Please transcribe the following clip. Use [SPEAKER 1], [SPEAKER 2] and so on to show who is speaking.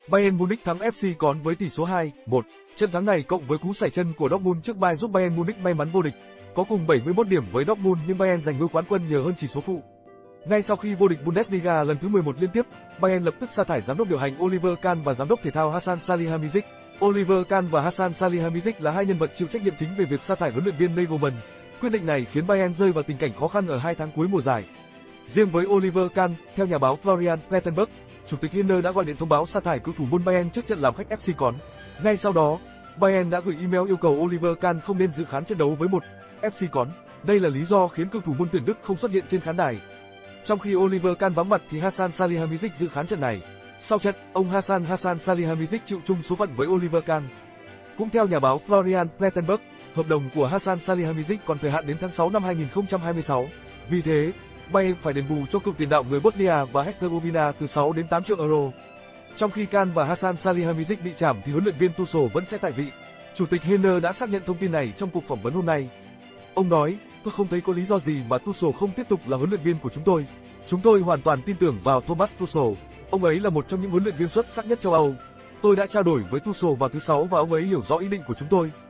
[SPEAKER 1] Bayern Munich thắng FC Cón với tỷ số 2-1. Trận thắng này cộng với cú sẩy chân của Dortmund trước Bayern giúp Bayern Munich may mắn vô địch. Có cùng 71 điểm với Dortmund nhưng Bayern giành ngôi quán quân nhờ hơn chỉ số phụ. Ngay sau khi vô địch Bundesliga lần thứ 11 liên tiếp, Bayern lập tức sa thải giám đốc điều hành Oliver Kahn và giám đốc thể thao Hasan Salihamidzic. Oliver Kahn và Hasan Salihamidzic là hai nhân vật chịu trách nhiệm chính về việc sa thải huấn luyện viên Nagelsmann. Quyết định này khiến Bayern rơi vào tình cảnh khó khăn ở 2 tháng cuối mùa giải. Riêng với Oliver Kahn, theo nhà báo Florian Plettenberg, chủ tịch Hinner đã gọi điện thông báo sa thải cựu thủ môn Bayern trước trận làm khách FC Cón. Ngay sau đó, Bayern đã gửi email yêu cầu Oliver Kahn không nên dự khán trận đấu với FC Cón. Đây là lý do khiến cựu thủ môn tuyển Đức không xuất hiện trên khán đài. Trong khi Oliver Kahn vắng mặt thì Hasan Salihamidzic dự khán trận này. Sau trận, ông Hasan Salihamidzic chịu chung số phận với Oliver Kahn. Cũng theo nhà báo Florian Plettenberg, hợp đồng của Hasan Salihamidzic còn thời hạn đến tháng 6 năm 2026. Vì thế, Bayern phải đền bù cho cựu tiền đạo người Bosnia và Herzegovina từ 6 đến 8 triệu euro. Trong khi Kahn và Hasan Salihamidzic bị trảm thì huấn luyện viên Tuchel vẫn sẽ tại vị. Chủ tịch Hinner đã xác nhận thông tin này trong cuộc phỏng vấn hôm nay. Ông nói, tôi không thấy có lý do gì mà Tuchel không tiếp tục là huấn luyện viên của chúng tôi. Chúng tôi hoàn toàn tin tưởng vào Thomas Tuchel. Ông ấy là một trong những huấn luyện viên xuất sắc nhất châu Âu. Tôi đã trao đổi với Tuchel vào thứ Sáu và ông ấy hiểu rõ ý định của chúng tôi.